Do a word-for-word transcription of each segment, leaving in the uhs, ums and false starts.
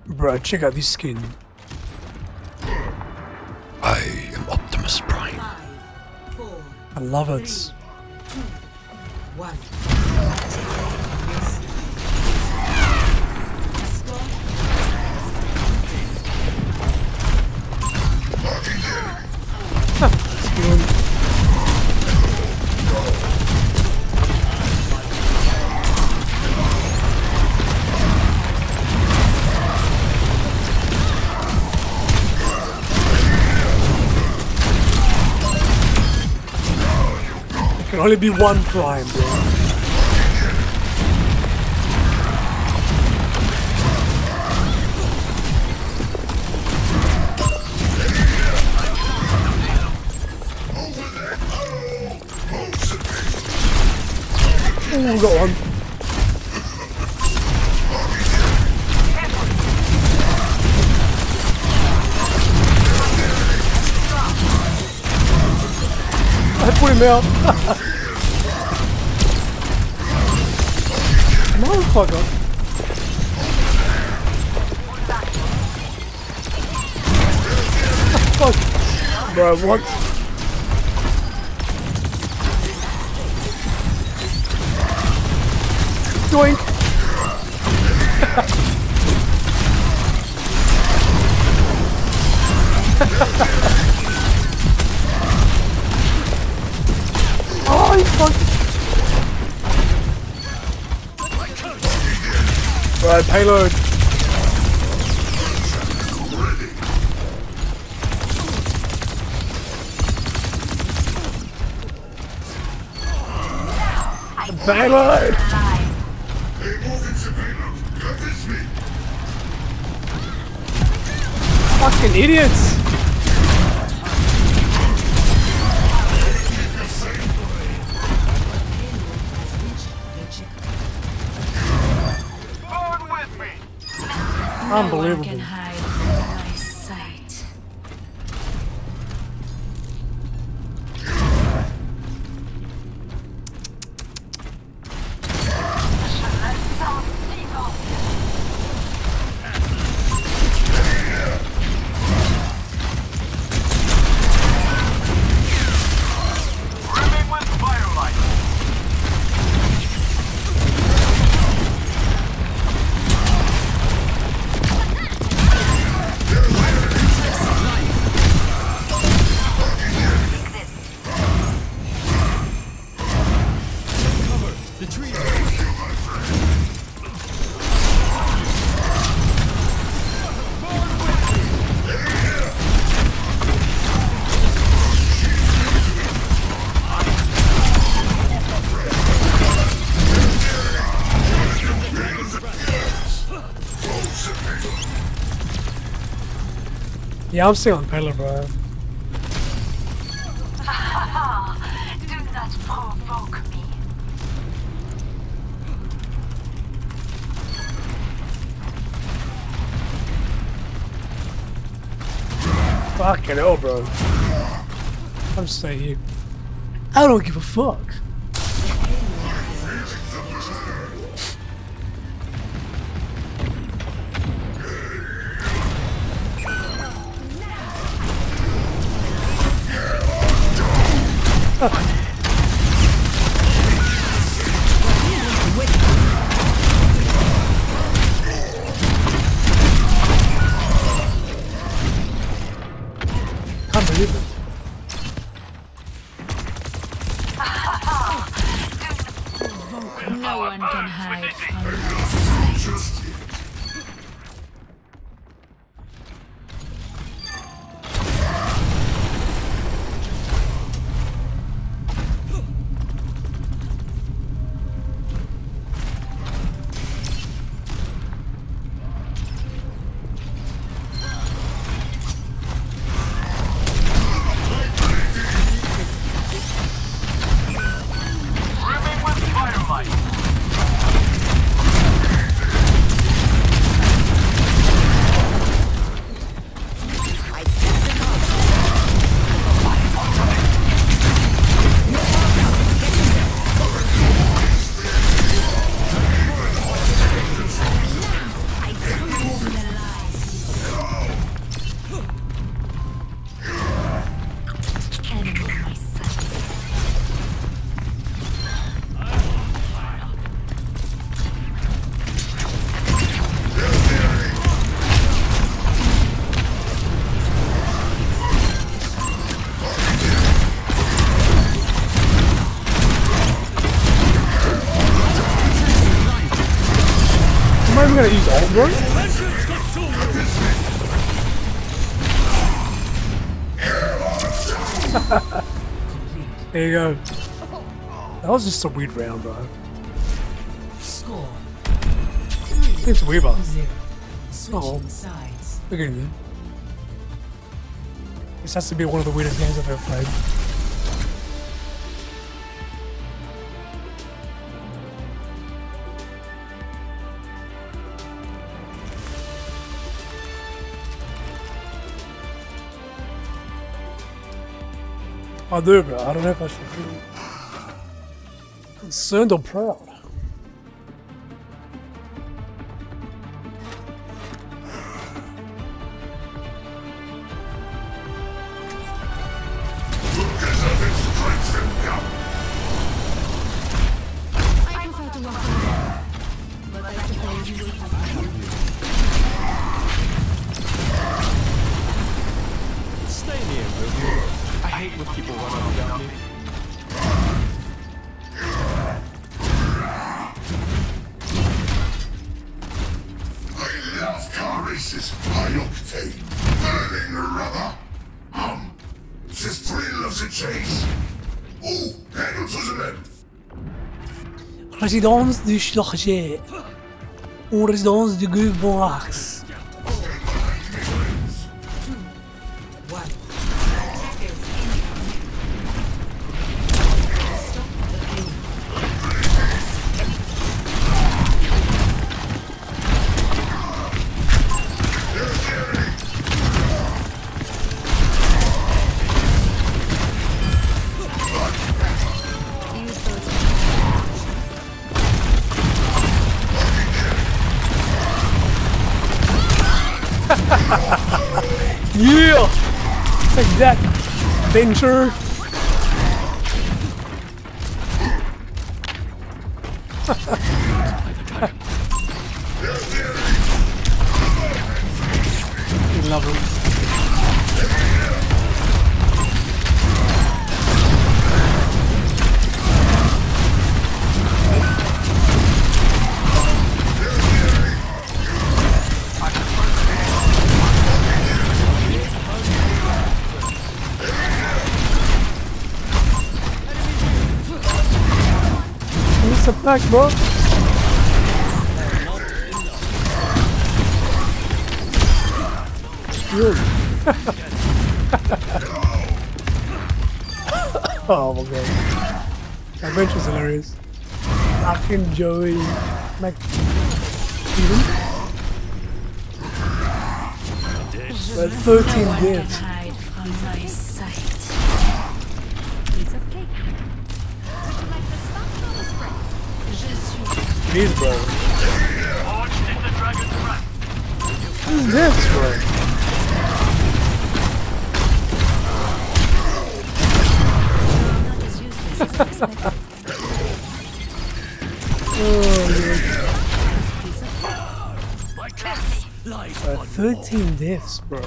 Bro, check out this skin. I am Optimus Prime. Five, four, I love it. three, two, one. Skin. There can only be one Prime, bro. Ooh, we got one. I put him out. Motherfucker. Fuck. Bro, what? Doink. Oh, you fuck. Right, payload. Payload. Fucking idiots. Unbelievable. No one can hide from my sight. Yeah, I'm still on payload, bro. Do not provoke me. Fucking hell, bro. I'm just saying you. I don't give a fuck. Can't believe it. bro. There you go. That was just a weird round, bro. Score. It's Weaver. Zero. Oh. Switching sides. Look at you. This has to be one of the weirdest games I've ever played. I do, bro. I don't know if I should feel concerned or proud. I prefer to walk alone, but I suppose you will have Stay near, will you? I hate when people run up without me. I love car races. High octane. Burning rubber. Um, this thrill of the chase. Oh, pedal to the metal. Résidence du Schlochet. Ou résidence du Gouvernax. One. Yeah! Take that, Venture! Lovely. What's the back, bro? Good. Oh my god. Adventure's hilarious. Fucking Joey Mac Steven. But thirteen deaths. Hide from my sight. piece of cake. Would you like the stuff or the spread? Je suis It is, bro. What is this, bro? Not as useless as I expected. Oh, Piece of cake. uh, thirteen deaths, bro.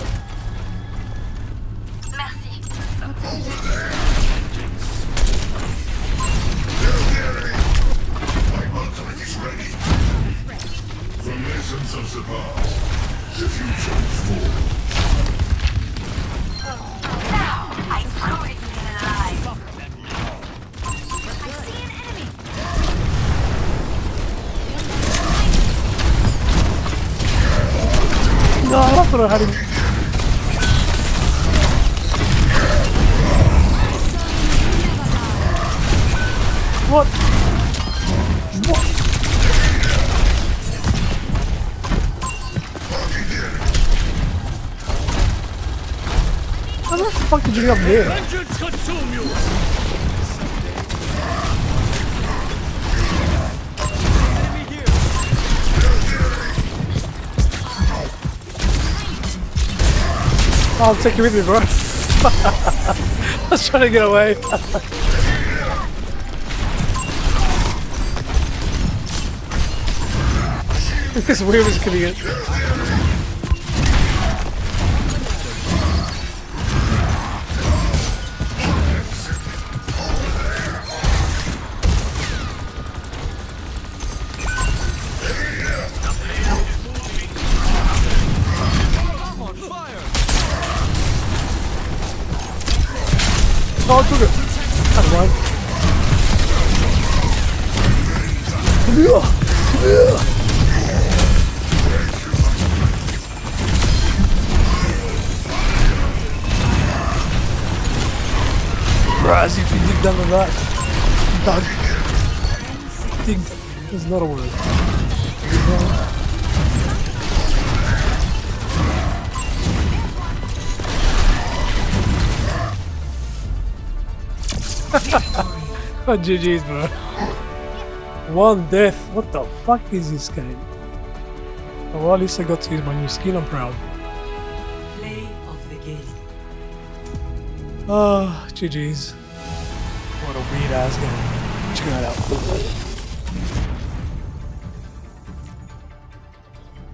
My ultimate is ready. The lessons of the past. The future is forward. I prove it alive. I see an enemy. No, I thought I had him. What? What? How the fuck did you get up there? I'll take you with me, bro. I was trying to get away. This weird is gonna get. Oh, I took it. That's right. Come here. Come here. As if you dig down the rat. Dug. Dig. There's not a word. Oh, G G's, bro. One death. What the fuck is this game? Oh, well, at least I got to use my new skill. I'm proud. Play of the game. Ah, G G's. What a weird ass game. Check that out.